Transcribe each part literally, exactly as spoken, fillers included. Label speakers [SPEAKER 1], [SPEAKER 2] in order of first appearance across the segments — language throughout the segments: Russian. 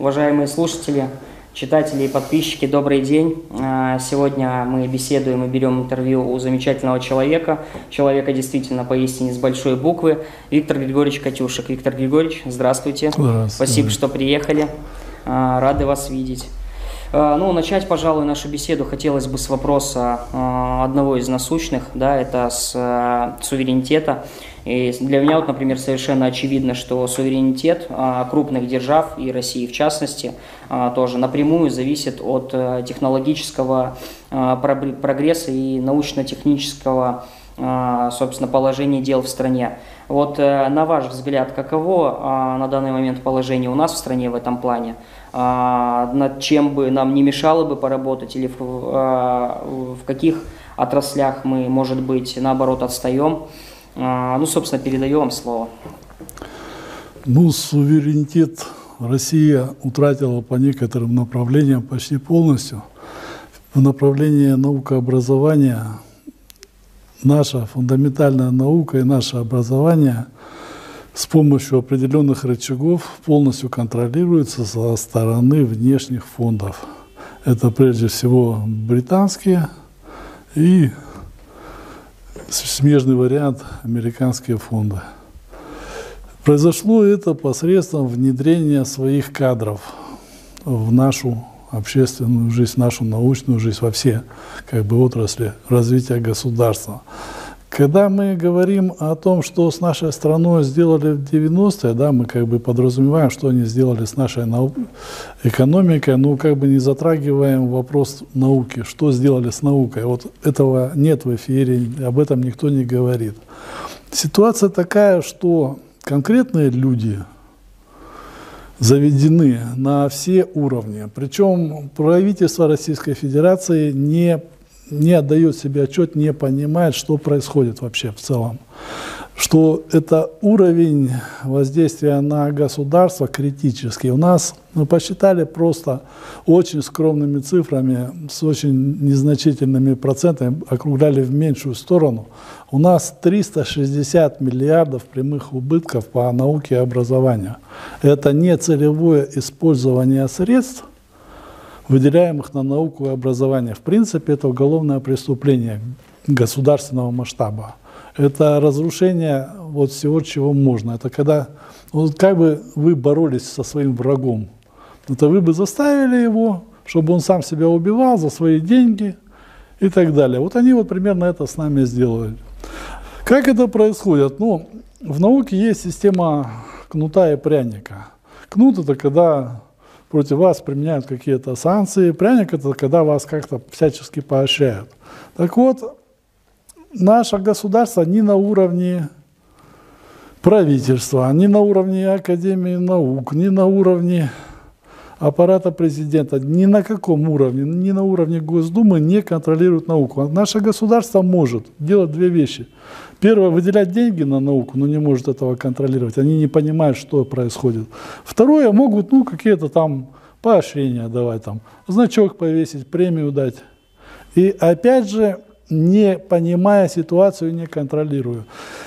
[SPEAKER 1] Уважаемые слушатели, читатели и подписчики, добрый день. Сегодня мы беседуем и берем интервью у замечательного человека, человека действительно поистине с большой буквы, Виктор Григорьевич Катюшек. Виктор Григорьевич, здравствуйте. Здравствуйте. Спасибо, что приехали. Рады вас видеть. Ну, начать, пожалуй, нашу беседу хотелось бы с вопроса одного из насущных, да, это с суверенитета. И для меня, вот, например, совершенно очевидно, что суверенитет крупных держав, и России в частности, тоже напрямую зависит от технологического прогресса и научно-технического, собственно, положения дел в стране. Вот на ваш взгляд, каково на данный момент положение у нас в стране в этом плане? Над чем бы нам не мешало бы поработать, или в, в каких отраслях мы, может быть, наоборот, отстаем? Ну, собственно, передаю вам слово.
[SPEAKER 2] Ну, суверенитет Россия утратила по некоторым направлениям почти полностью. В направлении наукообразования наша фундаментальная наука и наше образование с помощью определенных рычагов полностью контролируется со стороны внешних фондов. Это прежде всего британские и смежный вариант американские фонды. Произошло это посредством внедрения своих кадров в нашу общественную жизнь, в нашу научную жизнь, во все как бы отрасли развития государства. Когда мы говорим о том, что с нашей страной сделали в девяностые, да, мы как бы подразумеваем, что они сделали с нашей нау... экономикой, но как бы не затрагиваем вопрос науки, что сделали с наукой. Вот этого нет в эфире, об этом никто не говорит. Ситуация такая, что конкретные люди заведены на все уровни, причем правительство Российской Федерации не не отдает себе отчет, не понимает, что происходит вообще в целом. Что это уровень воздействия на государство критический. У нас, мы посчитали просто очень скромными цифрами, с очень незначительными процентами, округляли в меньшую сторону. У нас триста шестьдесят миллиардов прямых убытков по науке и образованию. Это не целевое использование средств, выделяемых на науку и образование. В принципе, это уголовное преступление государственного масштаба. Это разрушение вот всего, чего можно. Это когда, вот как бы вы боролись со своим врагом. Это вы бы заставили его, чтобы он сам себя убивал за свои деньги и так далее. Вот они вот примерно это с нами сделали. Как это происходит? Ну, в науке есть система кнута и пряника. Кнут – это когда против вас применяют какие-то санкции. Пряник – это когда вас как-то всячески поощряют. Так вот, наше государство ни на уровне правительства, ни на уровне Академии наук, ни на уровне аппарата президента, ни на каком уровне, ни на уровне Госдумы не контролирует науку. Наше государство может делать две вещи. Первое, выделять деньги на науку, но не может этого контролировать. Они не понимают, что происходит. Второе, могут ну, какие-то там поощрения давать, там, значок повесить, премию дать. И опять же, не понимая ситуацию, не контролируя.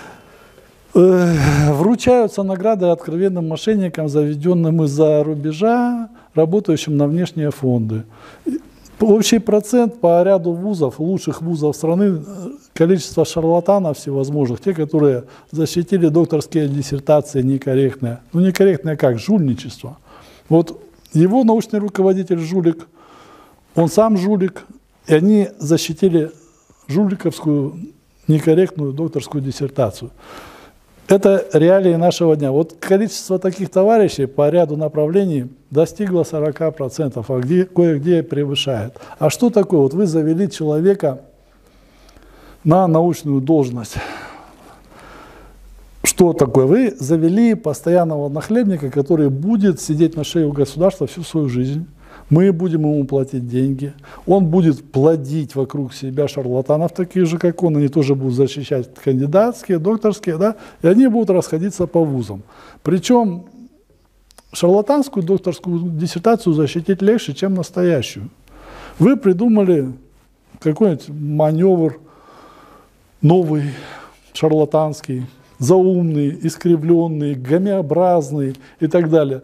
[SPEAKER 2] Вручаются награды откровенным мошенникам, заведенным из-за рубежа, работающим на внешние фонды. Общий процент по ряду вузов, лучших вузов страны, количество шарлатанов всевозможных, те, которые защитили докторские диссертации некорректные. Ну, некорректное как? Жульничество. Вот его научный руководитель жулик, он сам жулик, и они защитили жуликовскую некорректную докторскую диссертацию. Это реалии нашего дня. Вот количество таких товарищей по ряду направлений достигло сорока процентов, а где, кое-где превышает. А что такое? Вот вы завели человека на научную должность. Что такое? Вы завели постоянного нахлебника, который будет сидеть на шее у государства всю свою жизнь. Мы будем ему платить деньги, он будет плодить вокруг себя шарлатанов, таких же, как он, они тоже будут защищать кандидатские, докторские, да, и они будут расходиться по вузам. Причем шарлатанскую докторскую диссертацию защитить легче, чем настоящую. Вы придумали какой-нибудь маневр новый, шарлатанский, заумный, искривленный, гомеобразный и так далее.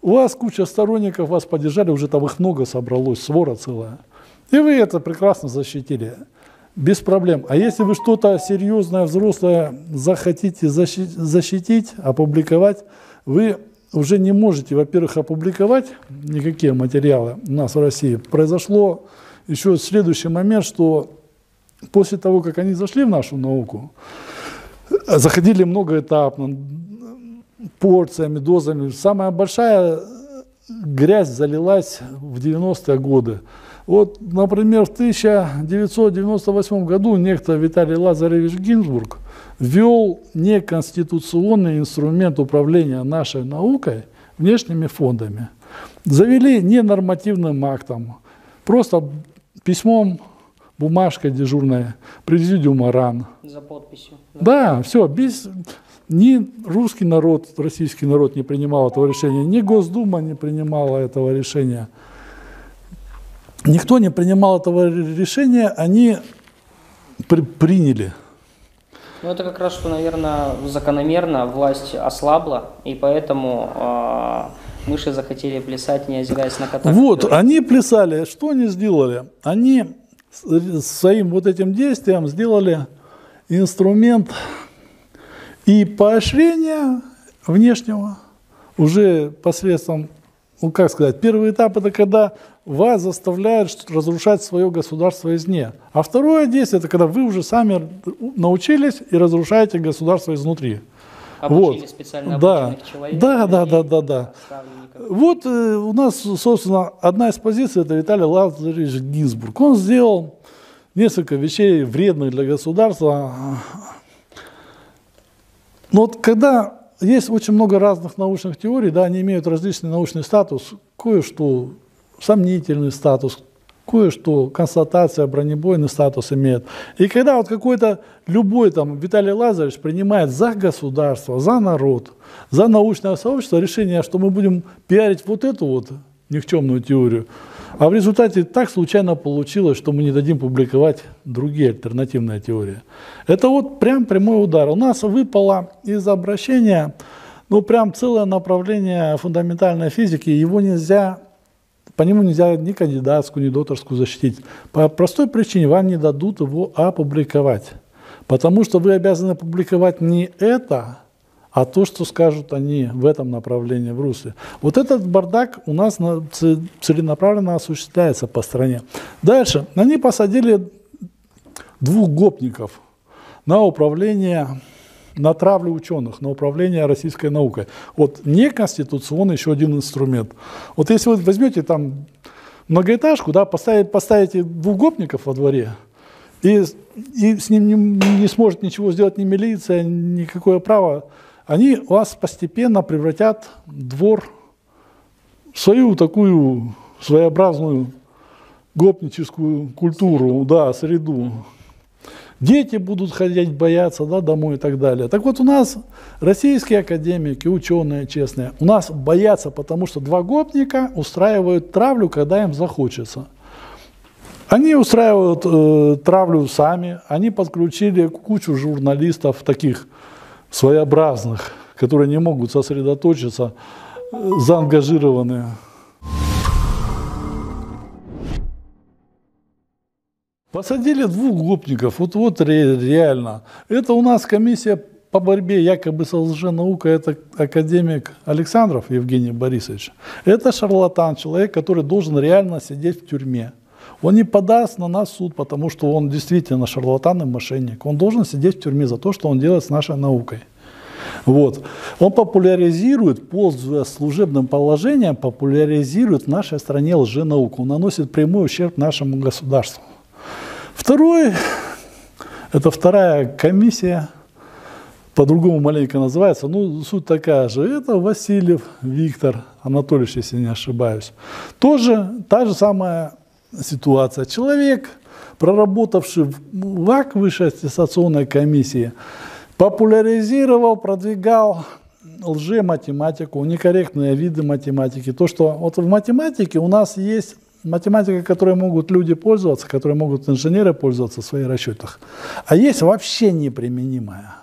[SPEAKER 2] у вас куча сторонников, вас поддержали, уже там их много собралось, свора целая. И вы это прекрасно защитили. Без проблем. А если вы что-то серьезное, взрослое захотите защитить, опубликовать, вы уже не можете, во-первых, опубликовать никакие материалы у нас в России. Произошло еще следующий момент, что после того, как они зашли в нашу науку, заходили многоэтапно, порциями, дозами. Самая большая грязь залилась в девяностые годы. Вот, например, в тысяча девятьсот девяносто восьмом году некто Виталий Лазаревич Гинзбург ввел неконституционный инструмент управления нашей наукой внешними фондами. Завели ненормативным актом, просто письмом, бумажкой дежурной президиума РАН.
[SPEAKER 1] За подписью.
[SPEAKER 2] Да, да, все, без... Ни русский народ, российский народ не принимал этого решения, ни Госдума не принимала этого решения. Никто не принимал этого решения, они при приняли.
[SPEAKER 1] Ну, это как раз, что, наверное, закономерно власть ослабла, и поэтому э, мыши захотели плясать, не озираясь на кота.
[SPEAKER 2] Вот, который... они плясали. Что они сделали? Они своим вот этим действием сделали инструмент и поощрения внешнего уже посредством, ну как сказать, первый этап — это когда вас заставляют разрушать свое государство извне. А второе действие — это когда вы уже сами научились и разрушаете государство изнутри.
[SPEAKER 1] Обучили
[SPEAKER 2] вот.
[SPEAKER 1] специально
[SPEAKER 2] да.
[SPEAKER 1] обученных человек.
[SPEAKER 2] Да, да, да, да, да. Вот э, у нас, собственно, одна из позиций — это Виталий Лазаревич Гинзбург. Он сделал несколько вещей вредных для государства. Но вот когда есть очень много разных научных теорий, да, они имеют различный научный статус, кое-что сомнительный статус, кое-что констатация, бронебойный статус имеет. И когда вот какой-то любой там Виталий Лазаревич принимает за государство, за народ, за научное сообщество решение, что мы будем пиарить вот эту вот никчемную теорию, а в результате так случайно получилось, что мы не дадим публиковать другие альтернативные теории. Это вот прям прямой удар. У нас выпало из обращения, ну прям целое направление фундаментальной физики, его нельзя, по нему нельзя ни кандидатскую, ни докторскую защитить. По простой причине вам не дадут его опубликовать. Потому что вы обязаны публиковать не это, а то, что скажут они в этом направлении, в русле. Вот этот бардак у нас целенаправленно осуществляется по стране. Дальше. Они посадили двух гопников на управление, на травлю ученых, на управление российской наукой. Вот неконституционный еще один инструмент. Вот если вы возьмете там многоэтажку, да, поставите, поставите двух гопников во дворе, и, и с ним не, не сможет ничего сделать ни милиция, никакое право, они вас постепенно превратят двор в свою такую своеобразную гопническую культуру, да, среду. Дети будут ходить бояться, да, домой и так далее. Так вот у нас российские академики, ученые честные, у нас боятся, потому что два гопника устраивают травлю, когда им захочется. Они устраивают э, травлю сами, они подключили кучу журналистов таких своеобразных, которые не могут сосредоточиться, заангажированные. Посадили двух гопников, вот, вот реально. Это у нас комиссия по борьбе якобы с лженаукой, это академик Александров Евгений Борисович. Это шарлатан, человек, который должен реально сидеть в тюрьме. Он не подаст на нас в суд, потому что он действительно шарлатан и мошенник. Он должен сидеть в тюрьме за то, что он делает с нашей наукой. Вот. Он популяризирует, пользуясь служебным положением, популяризирует в нашей стране лженауку. Он наносит прямой ущерб нашему государству. Второй, это вторая комиссия, по-другому маленько называется, ну, суть такая же. Это Васильев Виктор Анатольевич, если не ошибаюсь. Тоже та же самая ситуация. Человек, проработавший в ВАК, Высшей аттестационной комиссии, популяризировал, продвигал лже-математику, некорректные виды математики. То, что вот в математике у нас есть математика, которой могут люди пользоваться, которой могут инженеры пользоваться в своих расчетах, а есть вообще неприменимая.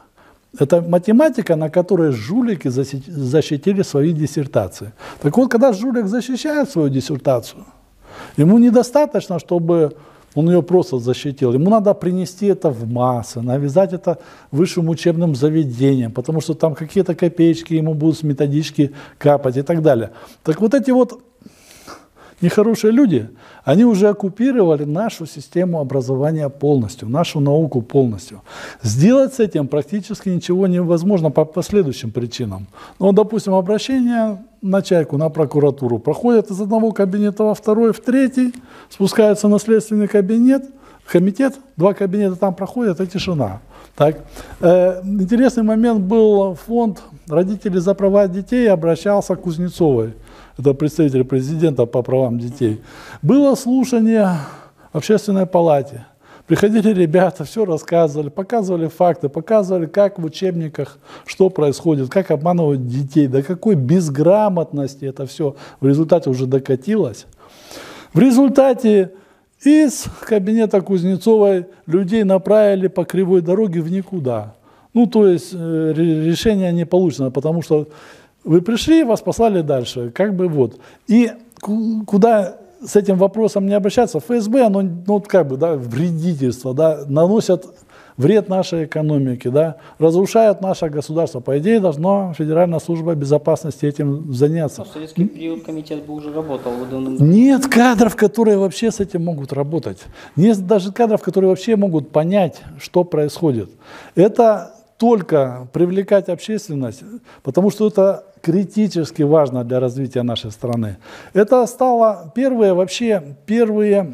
[SPEAKER 2] Это математика, на которой жулики защитили свои диссертации. Так вот, когда жулик защищает свою диссертацию, ему недостаточно, чтобы он ее просто защитил. Ему надо принести это в массы, навязать это высшим учебным заведениям, потому что там какие-то копеечки ему будут с методички капать и так далее. Так вот эти вот нехорошие люди, они уже оккупировали нашу систему образования полностью, нашу науку полностью. Сделать с этим практически ничего невозможно по последующим причинам. Ну, допустим, обращение на чайку, на прокуратуру проходит из одного кабинета во второй, в третий, спускаются на следственный кабинет, комитет, два кабинета там проходят, и тишина. Так. Э, интересный момент был, фонд «Родители за права детей» обращался к Кузнецовой. Это представитель президента по правам детей. Было слушание в общественной палате. Приходили ребята, все рассказывали, показывали факты, показывали, как в учебниках, что происходит, как обманывают детей, до какой безграмотности это все в результате уже докатилось. В результате из кабинета Кузнецовой людей направили по кривой дороге в никуда. Ну, то есть э, решение не получено, потому что вы пришли, вас послали дальше, как бы вот. И куда с этим вопросом не обращаться, ФСБ, оно, ну, как бы, да, вредительство, да, наносят вред нашей экономике, да, разрушают наше государство. По идее, должна Федеральная служба безопасности этим заняться.
[SPEAKER 1] В советский период комитет бы уже работал.
[SPEAKER 2] Нет кадров, которые вообще с этим могут работать. Нет даже кадров, которые вообще могут понять, что происходит. Это только привлекать общественность, потому что это критически важно для развития нашей страны. Это стало первые, вообще первые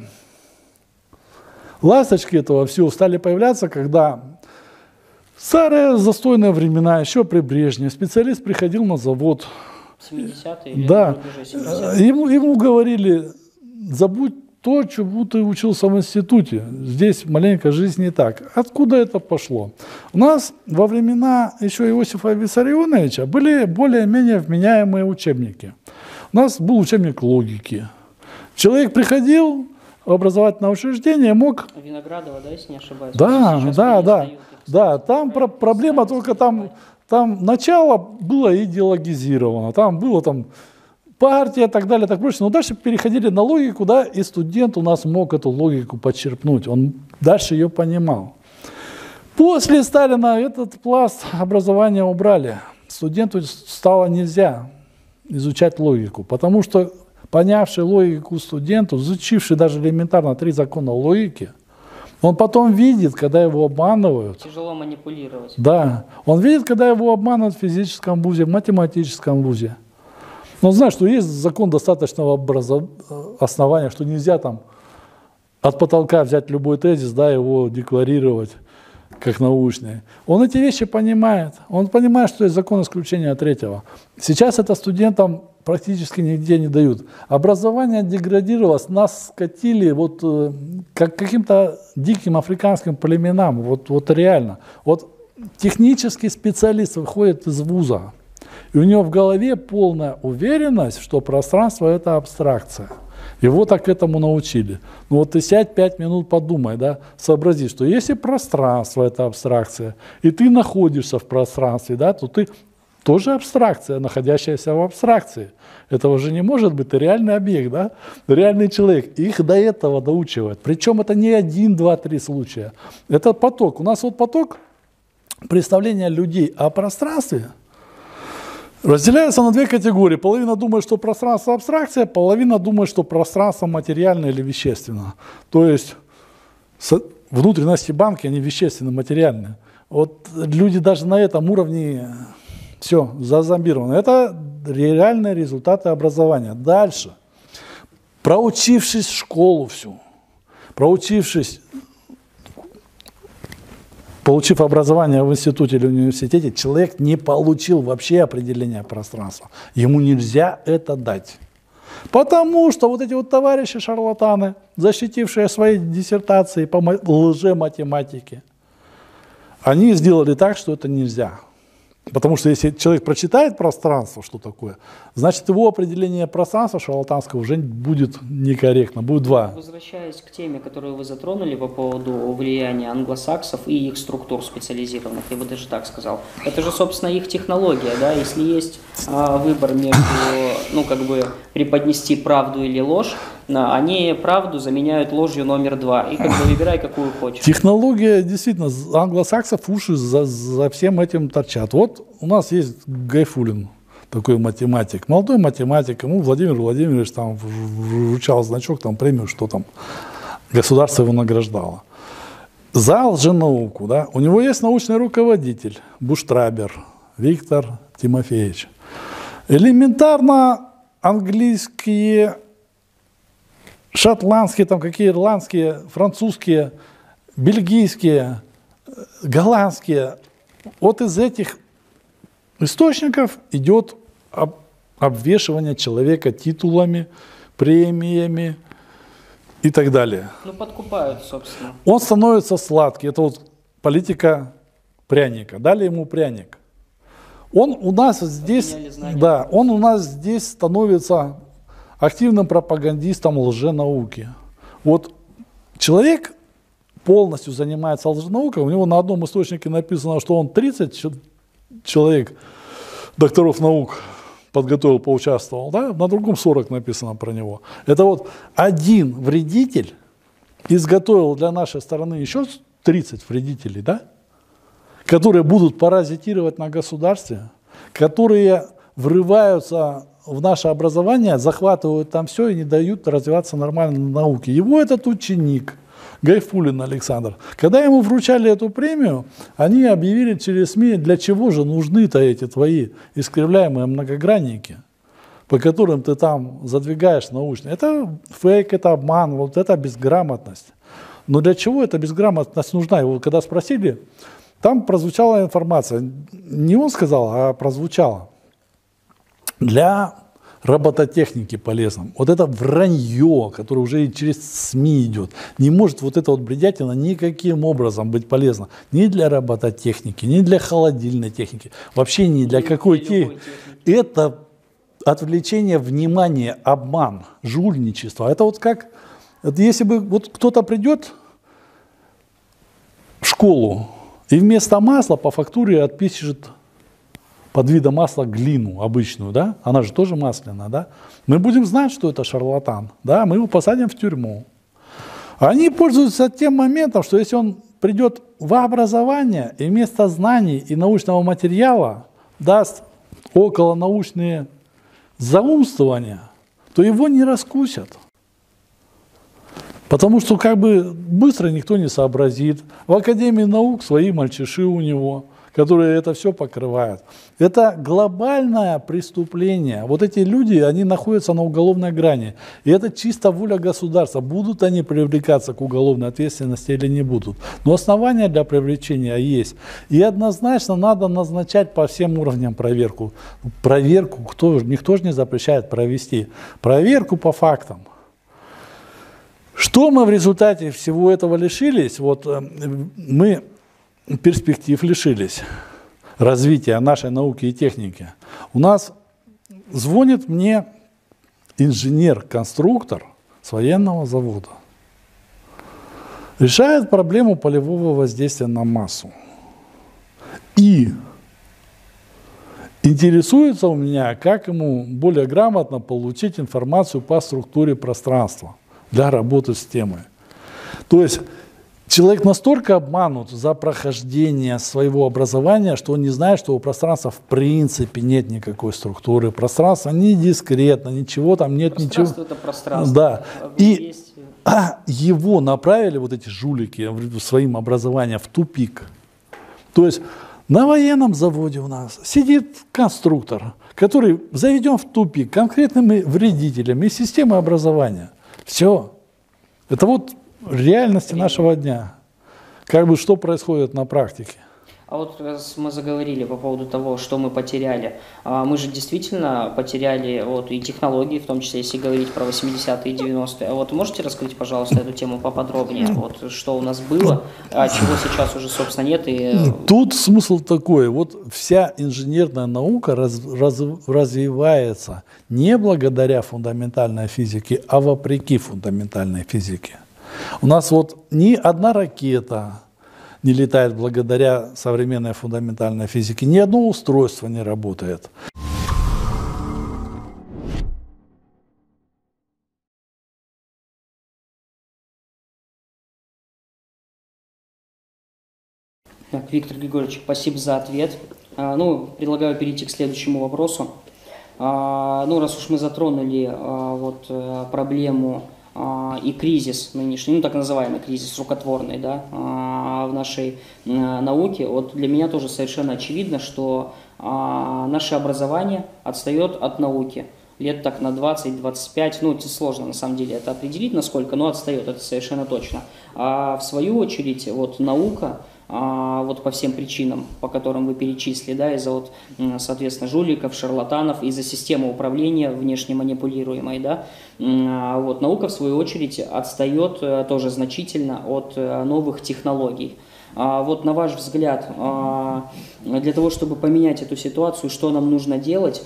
[SPEAKER 2] ласточки этого всего стали появляться, когда старые застойные времена, еще при Брежневе, специалист приходил на завод.
[SPEAKER 1] семидесятые?
[SPEAKER 2] Да, ему, ему говорили, забудь то, чему ты учился в институте. Здесь маленько жизнь не так. Откуда это пошло? У нас во времена еще Иосифа Виссарионовича были более-менее вменяемые учебники. У нас был учебник логики. Человек приходил в образовательное учреждение, мог...
[SPEAKER 1] Виноградова, да, если не ошибаюсь?
[SPEAKER 2] Да, да, да. Да, там про проблема только там, там начало было идеологизировано. Там было там... партия и так далее, и так прочее. Но дальше переходили на логику, да, и студент у нас мог эту логику подчерпнуть. Он дальше ее понимал. После Сталина этот пласт образования убрали. Студенту стало нельзя изучать логику, потому что понявший логику студенту, изучивший даже элементарно три закона логики, он потом видит, когда его обманывают.
[SPEAKER 1] Тяжело манипулировать.
[SPEAKER 2] Да, он видит, когда его обманывают в физическом вузе, в математическом вузе. Но он знает, что есть закон достаточного образов... основания, что нельзя там от потолка взять любой тезис, да, его декларировать как научный. Он эти вещи понимает. Он понимает, что есть закон исключения третьего. Сейчас это студентам практически нигде не дают. Образование деградировалось, нас скатили вот э, как каким-то диким африканским племенам. Вот, вот реально. Вот технический специалист выходит из вуза, и у него в голове полная уверенность, что пространство – это абстракция. Его так этому научили. Ну вот ты сядь пять минут, подумай, да, сообрази, что если пространство – это абстракция, и ты находишься в пространстве, да, то ты тоже абстракция, находящаяся в абстракции. Этого же не может быть, это реальный объект, да, реальный человек. Их до этого доучивают. Причем это не один, два, три случая. Это поток. У нас вот поток представления людей о пространстве разделяется на две категории. Половина думает, что пространство абстракция, половина думает, что пространство материальное или вещественное. То есть внутренности банки, они вещественные, материальные. Вот люди даже на этом уровне все зазомбированы. Это реальные результаты образования. Дальше. Проучившись школу всю, проучившись, получив образование в институте или университете, человек не получил вообще определения пространства. Ему нельзя это дать. Потому что вот эти вот товарищи-шарлатаны, защитившие свои диссертации по лже-математике, они сделали так, что это нельзя. Потому что если человек прочитает пространство, что такое, значит его определение пространства шарлатанского уже будет некорректно. Будет два.
[SPEAKER 1] Возвращаясь к теме, которую вы затронули по поводу влияния англосаксов и их структур специализированных, я бы даже так сказал. Это же, собственно, их технология, да, если есть а, выбор между, ну, как бы, преподнести правду или ложь, они правду заменяют ложью номер два. И как бы выбирай, какую хочешь.
[SPEAKER 2] Технология, действительно, англосаксов уши за, за всем этим торчат. Вот у нас есть Гайфуллин, такой математик, молодой математик, ему Владимир Владимирович там вручал значок, там премию, что там государство его награждало. За лженауку, да, у него есть научный руководитель Буштрабер Виктор Тимофеевич. Элементарно английские, шотландские, там какие ирландские, французские, бельгийские, голландские. Вот из этих источников идет об, обвешивание человека титулами, премиями и так далее.
[SPEAKER 1] Ну, подкупают, собственно.
[SPEAKER 2] Он становится сладкий. Это вот политика пряника. Дали ему пряник. Он у нас здесь, да, он у нас здесь становится активным пропагандистом лженауки. Вот человек полностью занимается лженаукой, у него на одном источнике написано, что он тридцать человек, докторов наук, подготовил, поучаствовал, да? На другом сорок написано про него. Это вот один вредитель изготовил для нашей стороны еще тридцать вредителей, да? Которые будут паразитировать на государстве, которые врываются в наше образование, захватывают там все и не дают развиваться нормально науке. Его этот ученик, Гайфуллин Александр, когда ему вручали эту премию, они объявили через СМИ, для чего же нужны-то эти твои искривляемые многогранники, по которым ты там задвигаешь научно. Это фейк, это обман, вот это безграмотность. Но для чего эта безграмотность нужна? Его когда спросили, там прозвучала информация, не он сказал, а прозвучала. Для робототехники полезно. Вот это вранье, которое уже и через СМИ идет, не может вот эта вот бредятина никаким образом быть полезна. Ни для робототехники, ни для холодильной техники, вообще ни для какой техники. Это отвлечение внимания, обман, жульничество. Это вот как, это если бы вот кто-то придет в школу и вместо масла по фактуре отпишет под видом масла глину обычную, да, она же тоже масляная, да, мы будем знать, что это шарлатан, да, мы его посадим в тюрьму. Они пользуются тем моментом, что если он придет в образование и вместо знаний и научного материала даст околонаучные заумствования, то его не раскусят. Потому что как бы быстро никто не сообразит. В Академии наук свои мальчиши у него, которые это все покрывают. Это глобальное преступление. Вот эти люди, они находятся на уголовной грани. И это чисто воля государства. Будут они привлекаться к уголовной ответственности или не будут. Но основания для привлечения есть. И однозначно надо назначать по всем уровням проверку. Проверку кто, никто же не запрещает провести. Проверку по фактам. Что мы в результате всего этого лишились? Вот мы перспектив лишились развития нашей науки и техники. У нас звонит мне инженер-конструктор с военного завода. Решает проблему полевого воздействия на массу. И интересуется у меня, как ему более грамотно получить информацию по структуре пространства для работы с темой. То есть человек настолько обманут за прохождение своего образования, что он не знает, что у пространства в принципе нет никакой структуры. Пространство не дискретно, ничего там нет.
[SPEAKER 1] Пространство
[SPEAKER 2] ничего.
[SPEAKER 1] Это пространство.
[SPEAKER 2] Да. И
[SPEAKER 1] есть...
[SPEAKER 2] а, его направили, вот эти жулики, своим образованием в тупик. То есть на военном заводе у нас сидит конструктор, который заведен в тупик конкретными вредителями системы образования. Все. Это вот реальности нашего дня. Как бы что происходит на практике.
[SPEAKER 1] А вот раз мы заговорили по поводу того, что мы потеряли, а мы же действительно потеряли вот и технологии, в том числе, если говорить про восьмидесятые и девяностые. А вот можете раскрыть, пожалуйста, эту тему поподробнее? Вот что у нас было, а чего сейчас уже, собственно, нет? И...
[SPEAKER 2] Тут смысл такой. Вот вся инженерная наука раз, раз, развивается не благодаря фундаментальной физике, а вопреки фундаментальной физике. У нас вот ни одна ракета не летает благодаря современной фундаментальной физике, ни одно устройство не работает.
[SPEAKER 1] Так, Виктор Григорьевич, спасибо за ответ. А, ну, предлагаю перейти к следующему вопросу. А, ну, раз уж мы затронули а, вот, а, проблему и кризис нынешний, ну так называемый кризис рукотворный, да, в нашей науке, вот для меня тоже совершенно очевидно, что наше образование отстает от науки. Лет так на двадцать-двадцать пять, ну это сложно на самом деле это определить насколько, но отстает, это совершенно точно. А в свою очередь вот наука, а, вот по всем причинам, по которым вы перечислили, да, из-за вот, соответственно, жуликов, шарлатанов, из-за системы управления внешне манипулируемой, да, а, вот наука в свою очередь отстает а, тоже значительно от а, новых технологий. А, вот на ваш взгляд, а, для того, чтобы поменять эту ситуацию, что нам нужно делать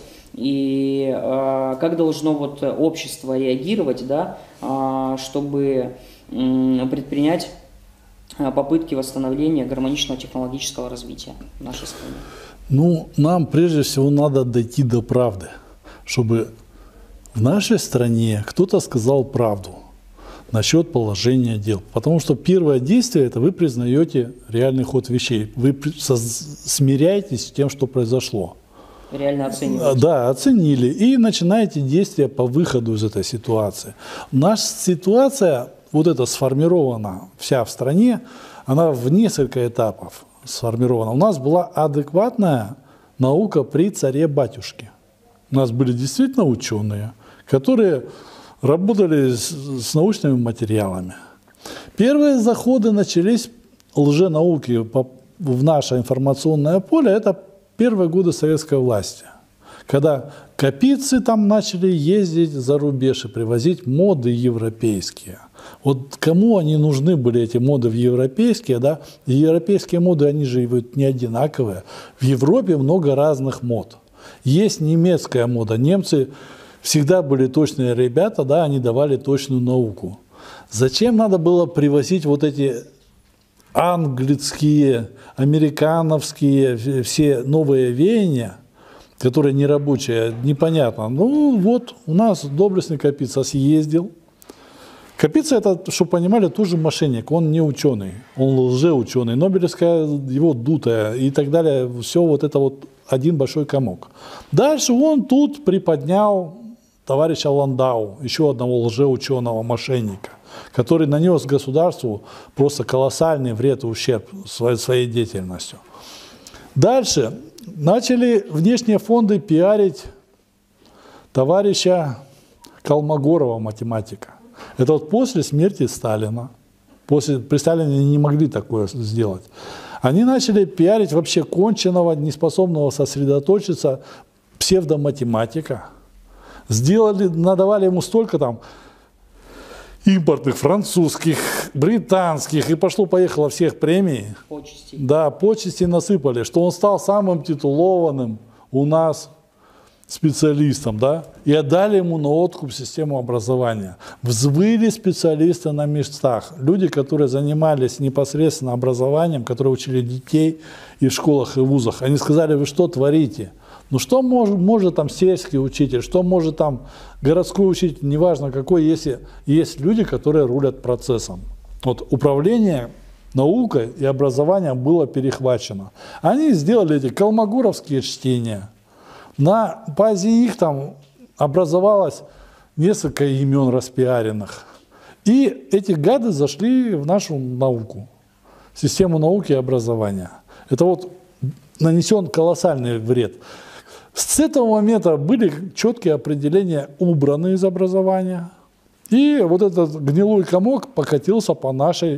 [SPEAKER 1] и а, как должно вот общество реагировать, да, а, чтобы м, предпринять попытки восстановления гармоничного технологического развития в нашей стране?
[SPEAKER 2] Ну, нам прежде всего надо дойти до правды, чтобы в нашей стране кто-то сказал правду насчет положения дел. Потому что первое действие – это вы признаете реальный ход вещей, вы смиряетесь с тем, что произошло.
[SPEAKER 1] Реально оцениваете.
[SPEAKER 2] Да, оценили. И начинаете действия по выходу из этой ситуации. Наша ситуация, вот эта сформирована вся в стране, она в несколько этапов сформирована. У нас была адекватная наука при царе-батюшке. У нас были действительно ученые, которые работали с, с научными материалами. Первые заходы начались лженауки в наше информационное поле, это первые годы советской власти, когда копийцы там начали ездить за рубеж и привозить моды европейские. Вот кому они нужны были, эти моды в европейские, да? Европейские моды, они же не одинаковые. В Европе много разных мод. Есть немецкая мода. Немцы всегда были точные ребята, да, они давали точную науку. Зачем надо было привозить вот эти английские, американовские, все новые веяния, которые не рабочие, непонятно. Ну вот у нас доблестный Капица съездил. Капица, это, чтобы понимали, тоже мошенник, он не ученый, он лжеученый, Нобелевская его дутая и так далее, все вот это вот один большой комок. Дальше он тут приподнял товарища Ландау, еще одного лжеученого мошенника, который нанес государству просто колоссальный вред и ущерб своей, своей деятельностью. Дальше начали внешние фонды пиарить товарища Колмогорова, математика. Это вот после смерти Сталина, после, при Сталине не могли такое сделать. Они начали пиарить вообще конченого, неспособного сосредоточиться псевдоматематика. Сделали, надавали ему столько там импортных, французских, британских, и пошло-поехало всех премий.
[SPEAKER 1] Почести. Да,
[SPEAKER 2] почести насыпали, что он стал самым титулованным у нас специалистом, да, и отдали ему на откуп систему образования. Взвыли специалисты на местах, люди, которые занимались непосредственно образованием, которые учили детей и в школах, и в вузах. Они сказали: вы что творите? Ну что может, может там сельский учитель, что может там городской учитель, неважно какой, если есть люди, которые рулят процессом. Вот управление наукой и образованием было перехвачено. Они сделали эти колмогоровские чтения. На базе их там образовалось несколько имен распиаренных. И эти гады зашли в нашу науку, систему науки и образования. Это вот нанесен колоссальный вред. С этого момента были четкие определения убраны из образования. И вот этот гнилой комок покатился по нашей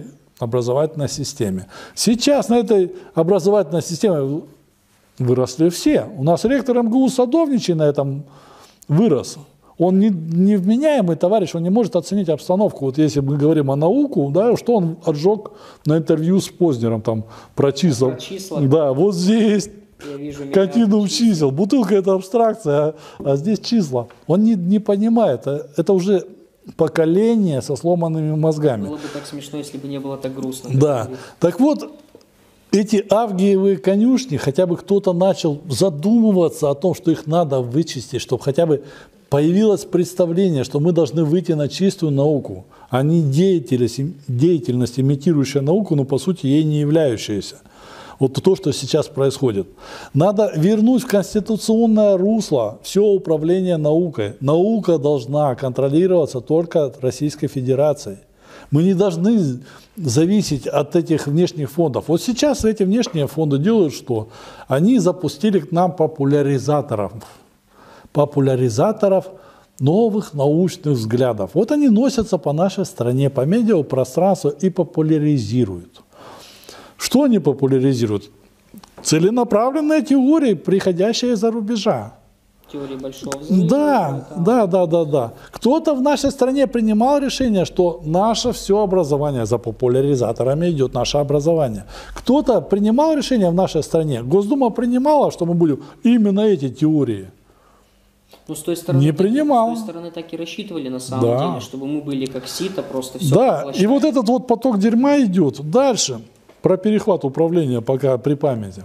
[SPEAKER 2] образовательной системе. Сейчас на этой образовательной системе выросли все. У нас ректор эм гэ у Садовничий на этом вырос. Он не, невменяемый товарищ, он не может оценить обстановку. Вот если мы говорим о науку, да, что он отжег на интервью с Познером там, про числа.
[SPEAKER 1] Про числа.
[SPEAKER 2] Да, вот здесь континуум чисел. Бутылка – это абстракция, а, а здесь числа. Он не, не понимает. Это уже поколение со сломанными мозгами.
[SPEAKER 1] Было бы так смешно, если бы не было так грустно.
[SPEAKER 2] Да. Так вот, эти авгиевые конюшни, хотя бы кто-то начал задумываться о том, что их надо вычистить, чтобы хотя бы появилось представление, что мы должны выйти на чистую науку, а не деятельность, деятельность имитирующая науку, но по сути ей не являющаяся. Вот то, что сейчас происходит. Надо вернуть в конституционное русло все управление наукой. Наука должна контролироваться только от Российской Федерации. Мы не должны зависеть от этих внешних фондов. Вот сейчас эти внешние фонды делают что? Они запустили к нам популяризаторов. Популяризаторов новых научных взглядов. Вот они носятся по нашей стране, по медиапространству и популяризируют. Что они популяризируют? Целенаправленные теории, приходящие из-за рубежа.
[SPEAKER 1] Теории большого взрыва.
[SPEAKER 2] Да, да, да, да, да. Кто-то в нашей стране принимал решение, что наше все образование, за популяризаторами идет наше образование. Кто-то принимал решение в нашей стране. Госдума принимала, что мы будем именно эти теории.
[SPEAKER 1] Ну, с той стороны,
[SPEAKER 2] не принимал.
[SPEAKER 1] Так, с той стороны так и рассчитывали на самом
[SPEAKER 2] да.
[SPEAKER 1] деле, чтобы мы были как сито, просто все
[SPEAKER 2] Да,
[SPEAKER 1] поглощаем.
[SPEAKER 2] и вот этот вот поток дерьма идет. Дальше, про перехват управления пока при памяти.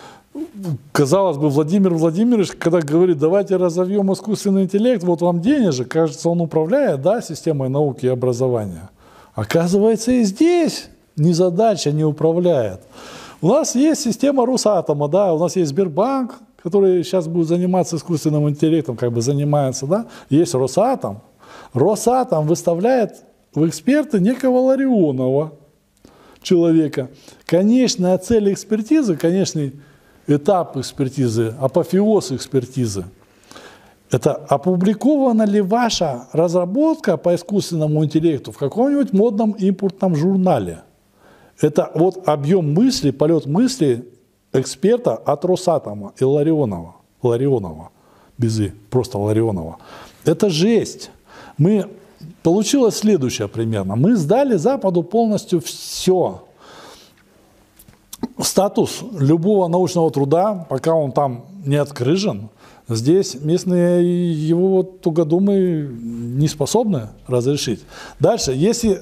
[SPEAKER 2] Казалось бы, Владимир Владимирович, когда говорит, давайте разовьем искусственный интеллект, вот вам денежек, кажется, он управляет, да, системой науки и образования. Оказывается, и здесь ни задача не управляет. У нас есть система Росатома, да, у нас есть Сбербанк, который сейчас будет заниматься искусственным интеллектом, как бы занимается, да, есть Росатом. Росатом выставляет в эксперты некого Ларионова человека. Конечная цель экспертизы, конечный этап экспертизы, апофеоз экспертизы, это опубликована ли ваша разработка по искусственному интеллекту в каком-нибудь модном импортном журнале. Это вот объем мысли, полет мысли эксперта от Росатома и Ларионова. Ларионова, без «и», просто Ларионова. Это жесть. Мы, получилось следующее примерно. Мы сдали Западу полностью все. Статус любого научного труда, пока он там не открыжен, здесь местные его вот тугодумы не способны разрешить. Дальше, если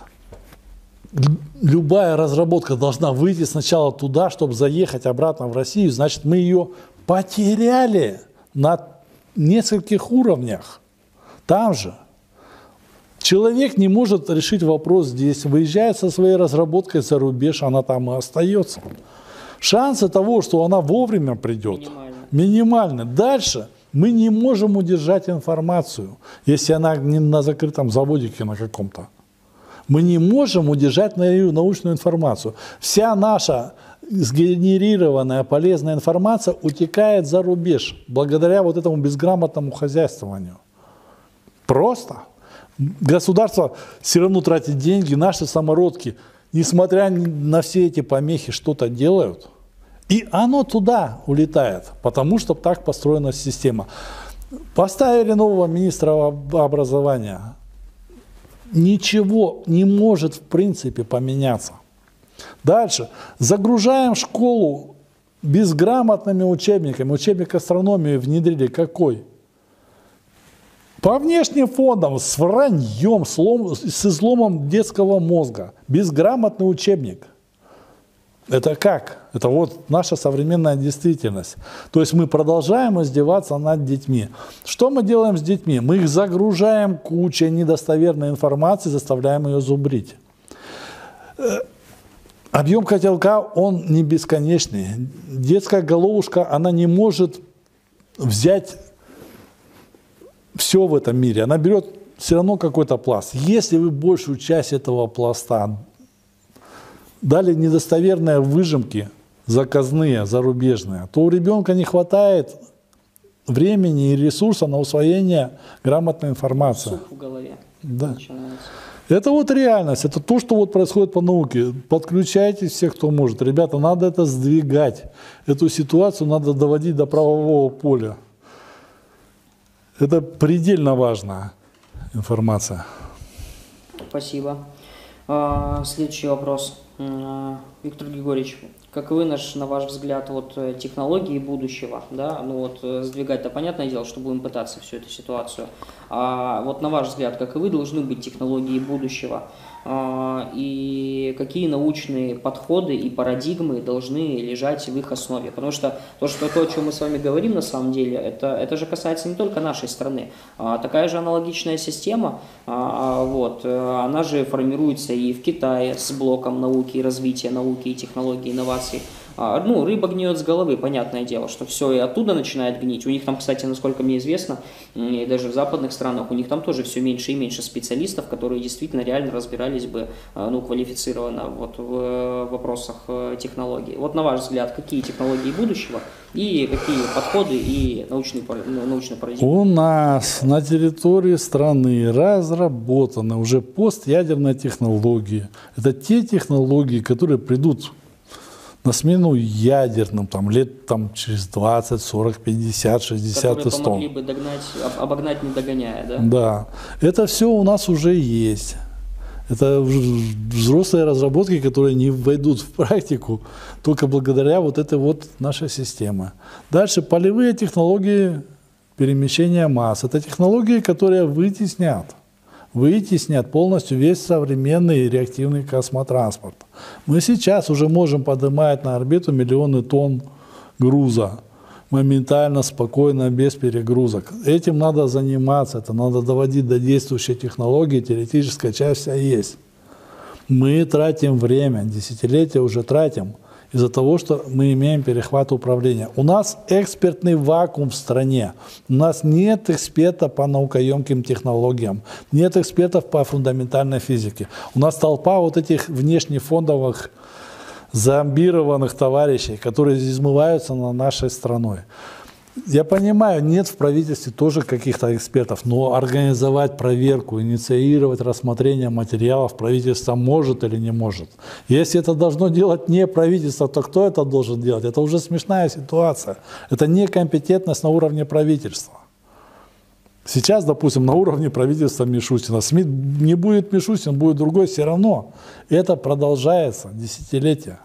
[SPEAKER 2] любая разработка должна выйти сначала туда, чтобы заехать обратно в Россию, значит, мы ее потеряли на нескольких уровнях. Там же. Человек не может решить вопрос здесь, выезжает со своей разработкой за рубеж, она там и остается. Шансы того, что она вовремя придет, минимальны. минимальны. Дальше мы не можем удержать информацию, если она не на закрытом заводике на каком-то. Мы не можем удержать научную информацию. Вся наша сгенерированная полезная информация утекает за рубеж, благодаря вот этому безграмотному хозяйствованию. Просто. Государство все равно тратит деньги, наши самородки, несмотря на все эти помехи, что-то делают. И оно туда улетает, потому что так построена система. Поставили нового министра образования. Ничего не может в принципе поменяться. Дальше. Загружаем школу безграмотными учебниками. Учебник астрономии внедрили какой? По внешним фондам, с враньем, слом, с изломом детского мозга. Безграмотный учебник. Это как? Это вот наша современная действительность. То есть мы продолжаем издеваться над детьми. Что мы делаем с детьми? Мы их загружаем кучей недостоверной информации, заставляем ее зубрить. Объем котелка, он не бесконечный. Детская головушка, она не может взять все в этом мире. Она берет все равно какой-то пласт. Если вы большую часть этого пласта дали недостоверные выжимки, заказные, зарубежные, то у ребенка не хватает времени и ресурса на усвоение грамотной информации.
[SPEAKER 1] Суп в голове
[SPEAKER 2] да.
[SPEAKER 1] начинается.
[SPEAKER 2] Это вот реальность, это то, что вот происходит по науке. Подключайтесь всех, кто может. Ребята, надо это сдвигать. Эту ситуацию надо доводить до правового поля. Это предельно важная информация.
[SPEAKER 1] Спасибо. Следующий вопрос. Виктор Григорьевич, каковы, наш, на ваш взгляд, вот, технологии будущего? Да? Ну вот, сдвигать-то понятное дело, что будем пытаться всю эту ситуацию. А вот на ваш взгляд, каковы должны быть технологии будущего? И какие научные подходы и парадигмы должны лежать в их основе? Потому что то, что, то о чем мы с вами говорим на самом деле, это, это же касается не только нашей страны. Такая же аналогичная система, вот, она же формируется и в Китае с блоком науки и развития науки и технологий, инноваций. Ну, рыба гниет с головы, понятное дело, что все и оттуда начинает гнить. У них там, кстати, насколько мне известно, и даже в западных странах, у них там тоже все меньше и меньше специалистов, которые действительно реально разбирались бы, ну, квалифицированно вот в вопросах технологий. Вот на ваш взгляд, какие технологии будущего и какие подходы и научные, научные парадигмы?
[SPEAKER 2] У нас на территории страны разработаны уже постядерные технологии. Это те технологии, которые придут на смену ядерным, там, лет там, через двадцать, сорок, пятьдесят, шестьдесят и сто.
[SPEAKER 1] Которые помогли бы догнать, обогнать, не догоняя, да?
[SPEAKER 2] Да. Это все у нас уже есть. Это взрослые разработки, которые не войдут в практику только благодаря вот этой вот нашей системе. Дальше полевые технологии перемещения масс. Это технологии, которые вытеснят. вытеснят полностью весь современный реактивный космотранспорт. Мы сейчас уже можем поднимать на орбиту миллионы тонн груза, моментально, спокойно, без перегрузок. Этим надо заниматься, это надо доводить до действующей технологии, теоретическая часть вся есть. Мы тратим время, десятилетия уже тратим, из-за того, что мы имеем перехват управления. У нас экспертный вакуум в стране. У нас нет экспертов по наукоемким технологиям, нет экспертов по фундаментальной физике. У нас толпа вот этих внешнефондовых зомбированных товарищей, которые измываются над нашей страной. Я понимаю, нет в правительстве тоже каких-то экспертов, но организовать проверку, инициировать рассмотрение материалов правительство может или не может. Если это должно делать не правительство, то кто это должен делать? Это уже смешная ситуация. Это некомпетентность на уровне правительства. Сейчас, допустим, на уровне правительства Мишустина. СМИ не будет Мишустин, будет другой, все равно. Это продолжается десятилетия.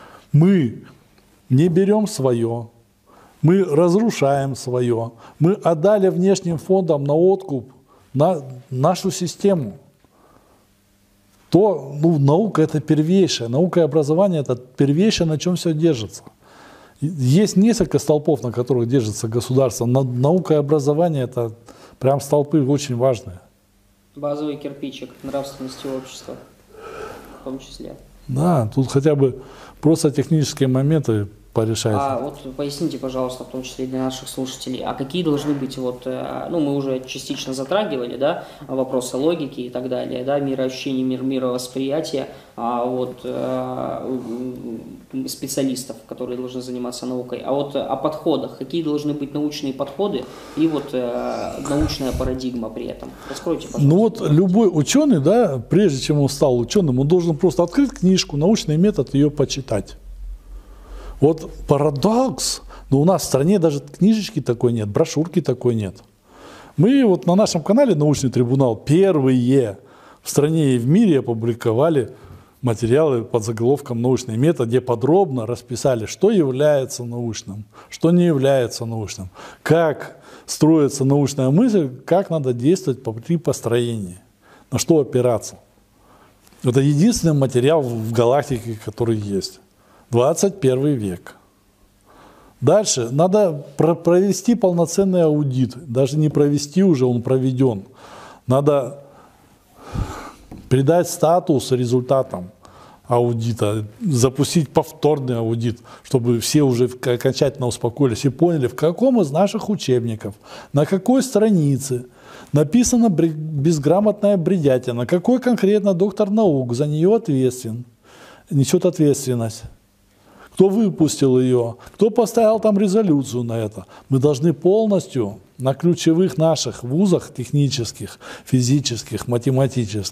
[SPEAKER 2] Мы не берем свое. Мы разрушаем свое. Мы отдали внешним фондам на откуп на нашу систему. То, ну, наука – это первейшее. Наука и образование – это первейшее, на чем все держится. Есть несколько столпов, на которых держится государство. Наука и образование – это прям столпы очень важные.
[SPEAKER 1] Базовый кирпичик нравственности общества в том числе.
[SPEAKER 2] Да, тут хотя бы просто технические моменты порешать.
[SPEAKER 1] А вот поясните, пожалуйста, в том числе для наших слушателей, а какие должны быть, вот, ну, мы уже частично затрагивали, да, вопросы логики и так далее, да, мироощущения, мир, мировосприятия, а вот э, специалистов, которые должны заниматься наукой, а вот о подходах, какие должны быть научные подходы и вот э, научная парадигма при этом. Раскройте, пожалуйста.
[SPEAKER 2] Ну вот любой ученый, да, прежде чем он стал ученым, он должен просто открыть книжку, научный метод, ее почитать. Вот парадокс, но у нас в стране даже книжечки такой нет, брошюрки такой нет. Мы вот на нашем канале «Научный трибунал» первые в стране и в мире опубликовали материалы под заголовком «Научный метод», где подробно расписали, что является научным, что не является научным, как строится научная мысль, как надо действовать при построении, на что опираться. Это единственный материал в галактике, который есть. двадцать первый век. Дальше надо провести полноценный аудит. Даже не провести уже, он проведен. Надо придать статус результатам аудита, запустить повторный аудит, чтобы все уже окончательно успокоились и поняли, в каком из наших учебников, на какой странице написана безграмотная бредятина, какой конкретно доктор наук за нее ответственен, несет ответственность. Кто выпустил ее, кто поставил там резолюцию на это. Мы должны полностью на ключевых наших вузах технических, физических, математических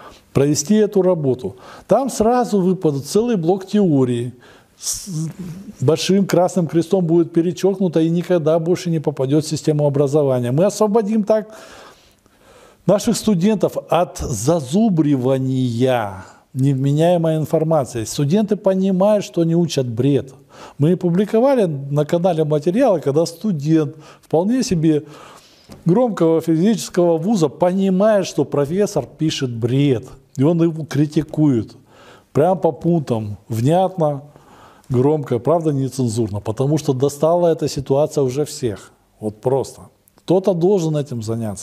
[SPEAKER 2] провести эту работу. Там сразу выпадет целый блок теории. С большим красным крестом будет перечеркнуто и никогда больше не попадет в систему образования. Мы освободим так наших студентов от зазубривания невменяемой информации. Студенты понимают, что они учат бред. Мы публиковали на канале материалы, когда студент вполне себе громкого физического вуза понимает, что профессор пишет бред. И он его критикует. Прямо по пунктам. Внятно, громко, правда нецензурно. Потому что достала эта ситуация уже всех. Вот просто. Кто-то должен этим заняться.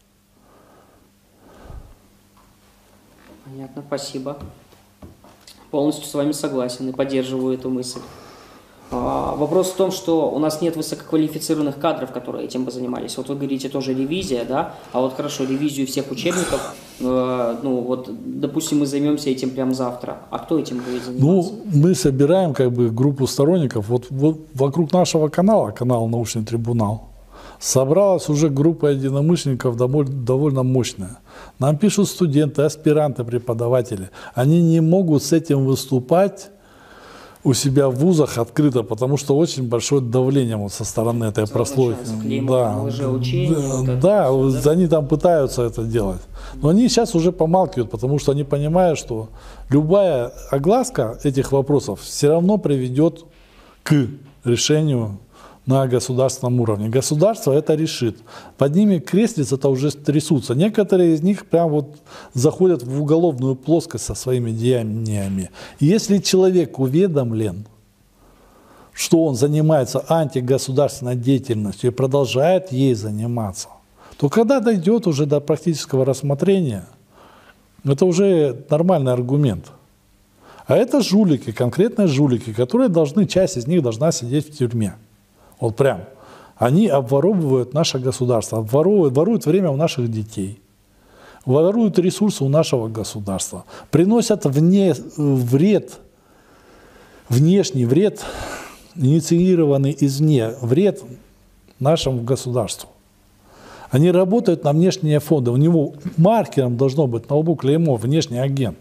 [SPEAKER 1] Понятно, спасибо. Полностью с вами согласен и поддерживаю эту мысль. А, вопрос в том, что у нас нет высококвалифицированных кадров, которые этим бы занимались. Вот вы говорите тоже ревизия, да? А вот хорошо, ревизию всех учебников, э, ну вот, допустим, мы займемся этим прямо завтра. А кто этим будет заниматься?
[SPEAKER 2] Ну, мы собираем как бы группу сторонников. Вот, вот вокруг нашего канала, канал «Научный трибунал», собралась уже группа единомышленников довольно мощная. Нам пишут студенты, аспиранты, преподаватели. Они не могут с этим выступать у себя в вузах открыто, потому что очень большое давление вот со стороны этой прослойки. Да, да, да, да, они там пытаются это делать. Но они сейчас уже помалкивают, потому что они понимают, что любая огласка этих вопросов все равно приведет к решению на государственном уровне. Государство это решит. Под ними креслиц это уже трясутся. Некоторые из них прям вот заходят в уголовную плоскость со своими деяниями. И если человек уведомлен, что он занимается антигосударственной деятельностью и продолжает ей заниматься, то когда дойдет уже до практического рассмотрения, это уже нормальный аргумент. А это жулики, конкретные жулики, которые должны, часть из них должна сидеть в тюрьме. Вот прям. Они обворовывают наше государство, обворовывают, воруют время у наших детей, воруют ресурсы у нашего государства, приносят вне, вред, внешний вред, инициированный извне, вред нашему государству. Они работают на внешние фонды. У него маркером должно быть на лбу клеймо «внешний агент».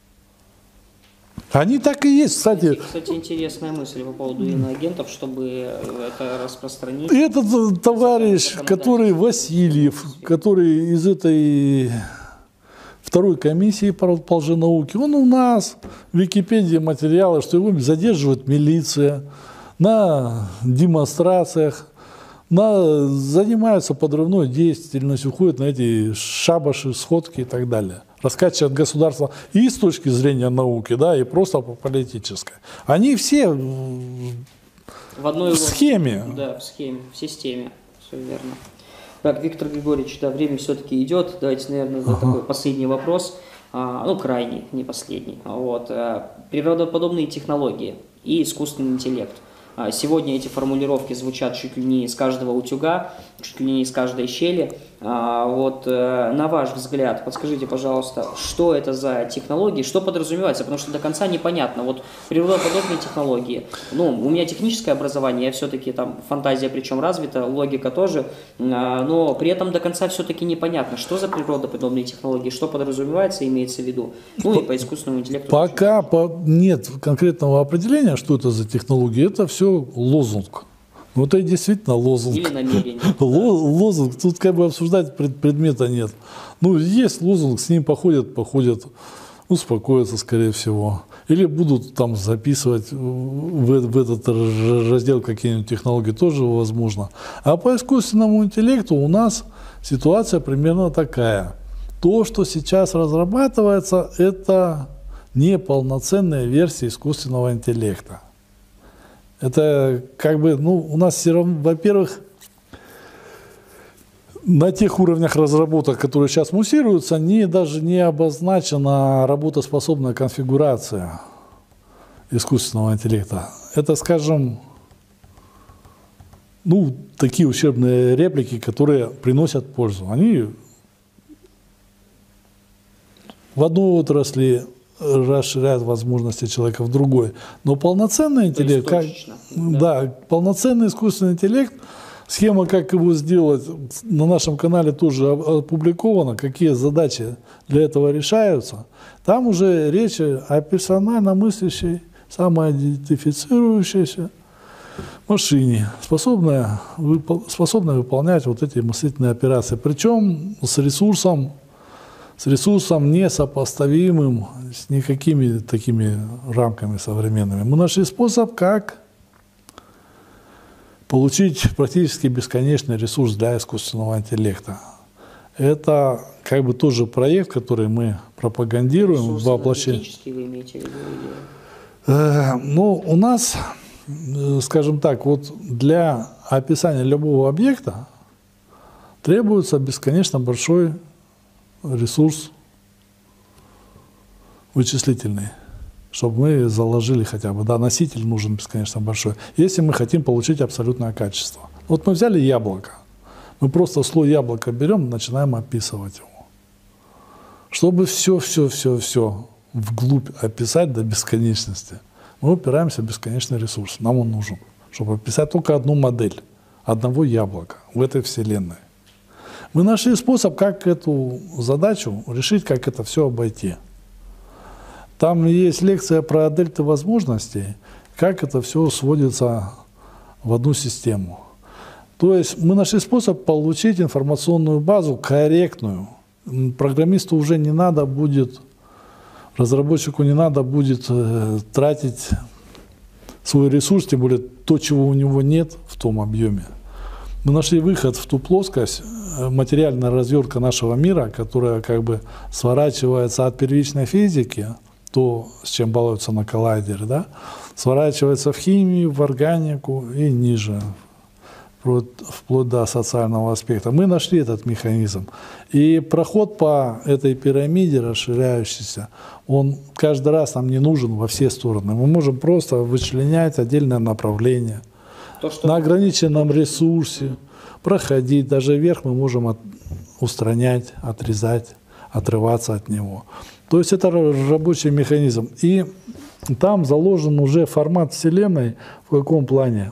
[SPEAKER 2] Они так и есть, кстати.
[SPEAKER 1] Кстати, интересная мысль по поводу иноагентов, чтобы это распространить.
[SPEAKER 2] Этот товарищ, который Васильев, который из этой второй комиссии по лженауке, он у нас в Википедии материалы, что его задерживает милиция на демонстрациях, на, занимаются подрывной деятельностью, уходят на эти шабаши, сходки и так далее. Раскачивают государство и с точки зрения науки, да, и просто по политической. Они все в одной в схеме.
[SPEAKER 1] Да, в схеме, в системе. Все верно. Так, Виктор Григорьевич, да, время все-таки идет. Давайте, наверное, ага. такой последний вопрос. А, ну, крайний, не последний. Вот. Природоподобные технологии и искусственный интеллект. Сегодня эти формулировки звучат чуть ли не из каждого утюга, чуть ли не из каждой щели. Вот, на ваш взгляд, подскажите, пожалуйста, что это за технологии, что подразумевается, потому что до конца непонятно. Вот природоподобные технологии, ну, у меня техническое образование, я все-таки там, фантазия причем развита, логика тоже, но при этом до конца все-таки непонятно, что за природоподобные технологии, что подразумевается, имеется в виду, ну и по искусственному интеллекту.
[SPEAKER 2] Пока по, нет конкретного определения, что это за технологии, это все лозунг. Ну, это действительно лозунг.
[SPEAKER 1] Или намерение.
[SPEAKER 2] Лозунг. Тут как бы обсуждать предмета нет. Ну, есть лозунг, с ним походят, походят, успокоятся, скорее всего. Или будут там записывать в, в этот раздел какие-нибудь технологии, тоже возможно. А по искусственному интеллекту у нас ситуация примерно такая. То, что сейчас разрабатывается, это неполноценная версия искусственного интеллекта. Это как бы, ну, у нас все равно, во-первых, на тех уровнях разработок, которые сейчас муссируются, не, даже не обозначена работоспособная конфигурация искусственного интеллекта. Это, скажем, ну, такие ущербные реплики, которые приносят пользу. Они в одной отрасли расширяют возможности человека в другой. Но полноценный интеллект, как, да. да, полноценный искусственный интеллект Схема, как его сделать, на нашем канале тоже опубликована, какие задачи для этого решаются. Там уже речь о персонально мыслящей, самоидентифицирующейся машине, способная, способная выполнять вот эти мыслительные операции. Причем с ресурсом, с ресурсом несопоставимым с никакими такими рамками современными. Мы нашли способ, как получить практически бесконечный ресурс для искусственного интеллекта. Это как бы тоже проект, который мы пропагандируем в воплощении.
[SPEAKER 1] Вы имеете в виду?
[SPEAKER 2] Э, ну, у нас, скажем так, вот для описания любого объекта требуется бесконечно большой ресурс вычислительный, чтобы мы заложили хотя бы, да, носитель нужен бесконечно большой, если мы хотим получить абсолютное качество. Вот мы взяли яблоко, мы просто слой яблока берем, начинаем описывать его. Чтобы все-все-все-все вглубь описать до бесконечности, мы упираемся в бесконечный ресурс, нам он нужен, чтобы описать только одну модель, одного яблока в этой вселенной. Мы нашли способ, как эту задачу решить, как это все обойти. Там есть лекция про дельты возможностей, как это все сводится в одну систему. То есть мы нашли способ получить информационную базу корректную. Программисту уже не надо будет, разработчику не надо будет э, тратить свой ресурс, тем более то, чего у него нет в том объеме. Мы нашли выход в ту плоскость, материальная развертка нашего мира, которая как бы сворачивается от первичной физики, то, с чем балуются на коллайдере, да, сворачивается в химию, в органику и ниже, вплоть до социального аспекта. Мы нашли этот механизм. И проход по этой пирамиде расширяющийся, он каждый раз нам не нужен во все стороны. Мы можем просто вычленять отдельное направление. То, что... На ограниченном ресурсе проходить. Даже вверх мы можем от... устранять, отрезать, отрываться от него. То есть это рабочий механизм. И там заложен уже формат Вселенной в каком плане.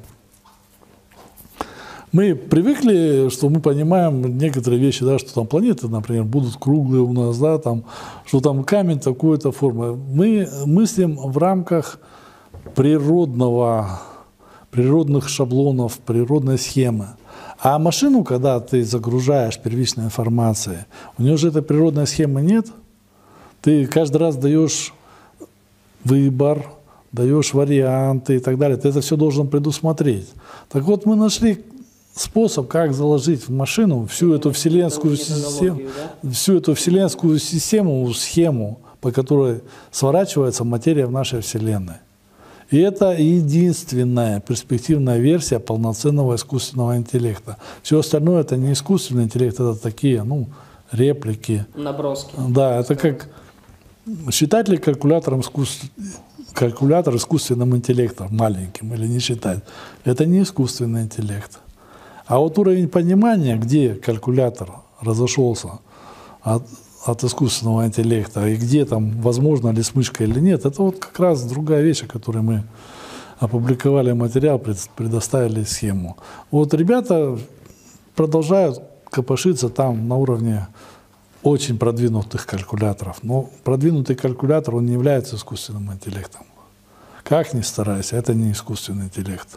[SPEAKER 2] Мы привыкли, что мы понимаем некоторые вещи, да, что там планеты, например, будут круглые у нас, да, там, что там камень такой-то формы. Мы мыслим в рамках природного, природных шаблонов, природной схемы. А машину, когда ты загружаешь первичной информацией, у нее же этой природной схемы нет. Ты каждый раз даешь выбор, даешь варианты и так далее. Ты это все должен предусмотреть. Так вот, мы нашли способ, как заложить в машину всю эту вселенскую систему, да? всю эту вселенскую систему, схему, по которой сворачивается материя в нашей Вселенной. И это единственная перспективная версия полноценного искусственного интеллекта. Все остальное это не искусственный интеллект, это такие, ну, реплики.
[SPEAKER 1] Наброски.
[SPEAKER 2] Да, это как считать ли калькулятором искусств... калькулятор искусственным интеллектом маленьким или не считать. Это не искусственный интеллект. А вот уровень понимания, где калькулятор разошелся от, от искусственного интеллекта, и где там, возможно ли с мышкой или нет, это вот как раз другая вещь, о которой мы опубликовали материал, предоставили схему. Вот ребята продолжают копошиться там на уровне очень продвинутых калькуляторов. Но продвинутый калькулятор, он не является искусственным интеллектом. Как ни старайся, это не искусственный интеллект.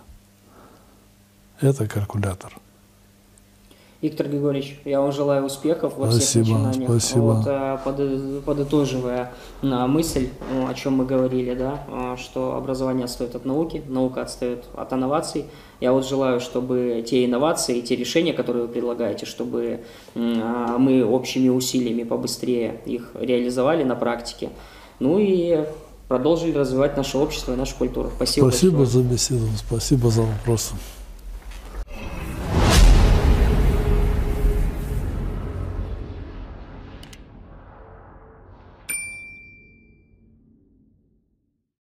[SPEAKER 2] Это калькулятор.
[SPEAKER 1] Виктор Григорьевич, я вам желаю успехов во
[SPEAKER 2] спасибо,
[SPEAKER 1] всех начинаниях.
[SPEAKER 2] Спасибо.
[SPEAKER 1] Вот, под, подытоживая мысль, о чем мы говорили, да, что образование отстает от науки, наука отстает от инноваций. Я вот желаю, чтобы те инновации, те решения, которые вы предлагаете, чтобы мы общими усилиями побыстрее их реализовали на практике. Ну и продолжили развивать наше общество и нашу культуру. Спасибо.
[SPEAKER 2] Спасибо
[SPEAKER 1] большое.
[SPEAKER 2] за беседу, спасибо за вопросы.